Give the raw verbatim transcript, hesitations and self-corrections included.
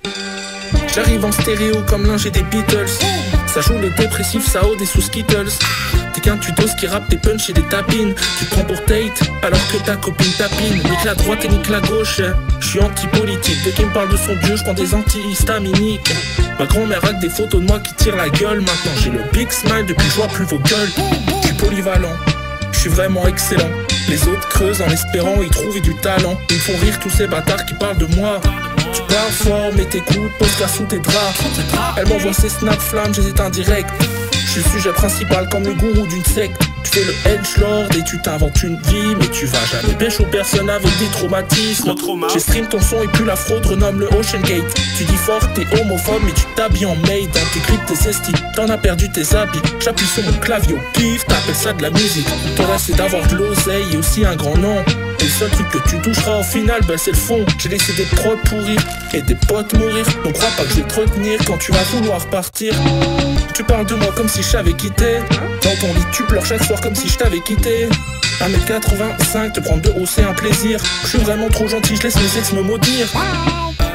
J'arrive en stéréo comme l'ingé des Beatles. Ça joue les dépressifs, ça ode des sous Skittles. T'es qu'un tutos qui rappe des punch et des tapines. Tu te prends pour Tate alors que ta copine tapine. Nique la droite et nique la gauche. Je suis anti-politique. Dès qu'il me parle de son dieu, je prends des antihistaminiques. Ma grand-mère a que des photos de moi qui tirent la gueule. Maintenant j'ai le big smile depuis que je vois plus vos gueules. Je suis polyvalent, je suis vraiment excellent. Les autres creusent en espérant y trouver du talent. Ils me font rire tous ces bâtards qui parlent de moi. Tu parles fort mais t'écoutes, pose-la sous tes draps. Elle m'envoie ses snaps flammes, j'hésite indirect. Je suis le sujet principal comme le gourou d'une secte. Tu fais le edgelord et tu t'inventes une vie, mais tu vas jamais pécho personne avec des traumatismes. J'ai stream ton son et puis la fraude renomme le Ocean Gate. Tu dis fort t'es homophobe mais tu t'habilles en maid. Dans tes clips tes estis, t'en as perdu tes habits. J'appuie sur mon clavier au pif, t'appelles ça de la musique. Ton rêve c'est d'avoir de l'oseille et aussi un grand nom. Et le seul truc que tu toucheras au final, ben c'est le fond. J'ai laissé des prods pourrir et des potes mourir. Donc crois pas que je vais te retenir quand tu vas vouloir partir. Tu parles de moi comme si je t'avais quitté. Dans ton lit tu pleures chaque soir comme si je t'avais quitté. un mètre quatre-vingt-cinq, te prendre de haut c'est un plaisir. Je suis vraiment trop gentil, je laisse mes ex me maudire.